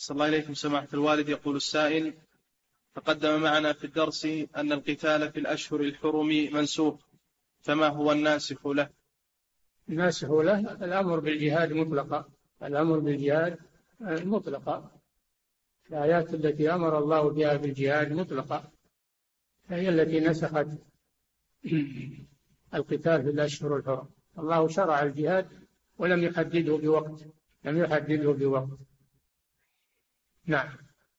صلى الله عليكم سماحة الوالد. يقول السائل: تقدم معنا في الدرس أن القتال في الأشهر الحرم منسوخ، فما هو الناسخ له؟ الناسخ له الأمر بالجهاد مطلقا، الأمر بالجهاد مطلقا. الآيات التي أمر الله بها بالجهاد مطلقا هي التي نسخت القتال في الأشهر الحرم. الله شرع الجهاد ولم يحدده بوقت، لم يحدده بوقت. نعم.